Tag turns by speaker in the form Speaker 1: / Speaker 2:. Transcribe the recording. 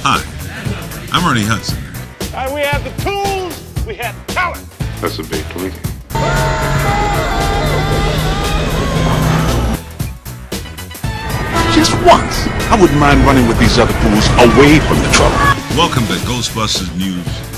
Speaker 1: Hi, I'm Ernie Hudson.
Speaker 2: We have the tools, we have talent.
Speaker 3: That's a big tweet.
Speaker 4: Just once, I wouldn't mind running with these other fools away from the trouble.
Speaker 1: Welcome to Ghostbusters News